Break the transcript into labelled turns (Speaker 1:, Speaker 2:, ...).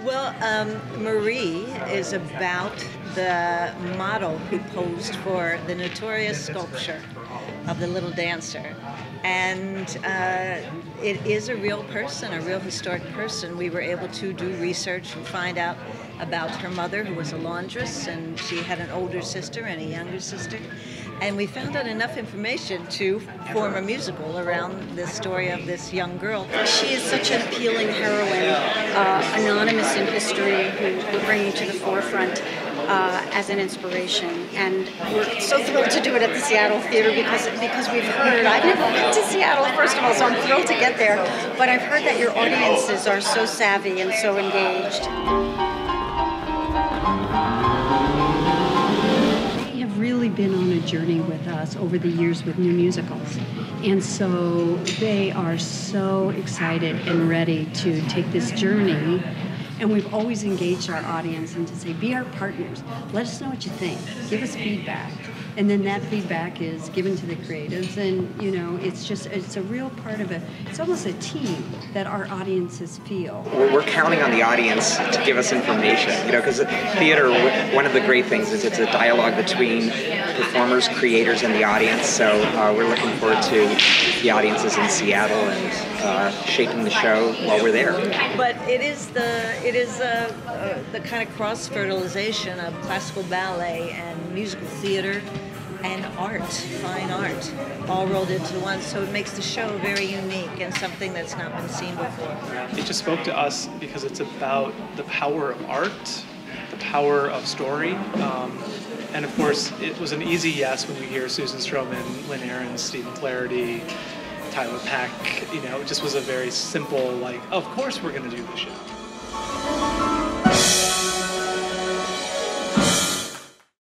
Speaker 1: Well, Marie is about the model who posed for the notorious sculpture of the Little Dancer. And it is a real person, a real historic person. We were able to do research and find out about her mother, who was a laundress, and she had an older sister and a younger sister. And we found out enough information to form a musical around the story of this young girl.
Speaker 2: She is such an appealing heroine, anonymous in history, who we're bringing to the forefront as an inspiration. And we're so thrilled to do it at the Seattle Theater because we've heard, I've never been to Seattle, first of all, so I'm thrilled to get there, but I've heard that your audiences are so savvy and so engaged.
Speaker 3: Really been on a journey with us over the years with new musicals, and so they are so excited and ready to take this journey. And we've always engaged our audience and to say, be our partners, let us know what you think, give us feedback, and then that feedback is given to the creatives. And you know, it's a real part of it's almost a team that our audiences feel.
Speaker 4: We're counting on the audience to give us information, you know, because theater, one of the great things is it's a dialogue between performers, creators, and the audience. So we're looking forward to the audiences in Seattle and shaping the show while we're there.
Speaker 1: But it is the kind of cross-fertilization of classical ballet and musical theater and art, fine art, all rolled into one. So it makes the show very unique and something that's not been seen before.
Speaker 5: It just spoke to us because it's about the power of art, the power of story. And of course, it was an easy yes when we hear Susan Stroman, Lynn Ahrens, Stephen Flaherty, Tyler Peck. You know, it just was a very simple, like, of course we're going to do the show.